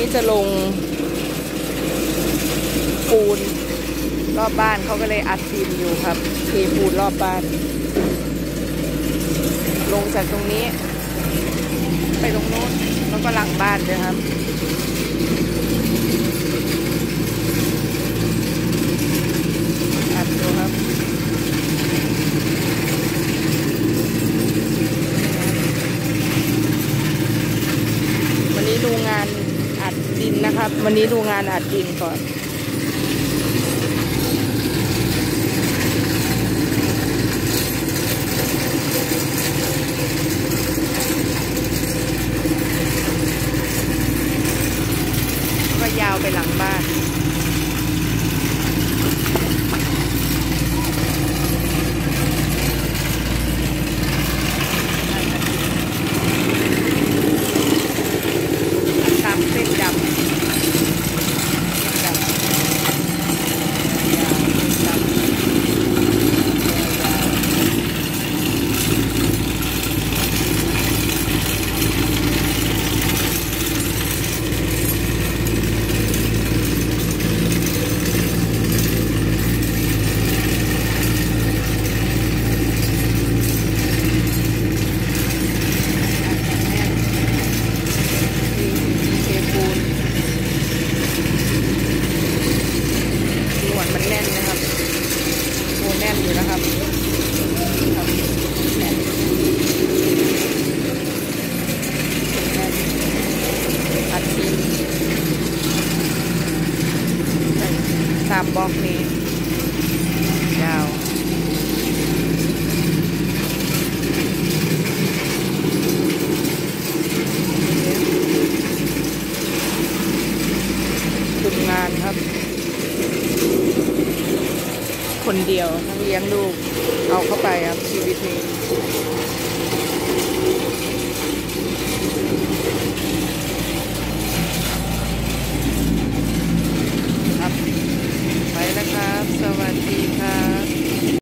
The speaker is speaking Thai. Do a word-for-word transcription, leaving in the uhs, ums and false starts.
จะลงปูนรอบบ้านเขาก็เลยอัดดินอยู่ครับเทปูนรอบบ้านลงจากตรงนี้ไปตรงโน้นแล้วก็หลังบ้านเลยครับอัดดูครับวันนี้ดูงานอัดดินนะครับวันนี้ดูงานอัดดินก่อนก็ยาวไปหลังบ้านตามเส้นดำมันแน่นนะครับโอ้แน่นอยู่นะครับครับแน่นแน่นอัดดินตามบล็อกนี้ยาวฝึกงานครับคนเดียวทั้งเลี้ยงลูกเอาเข้าไปครับชีวิตนี้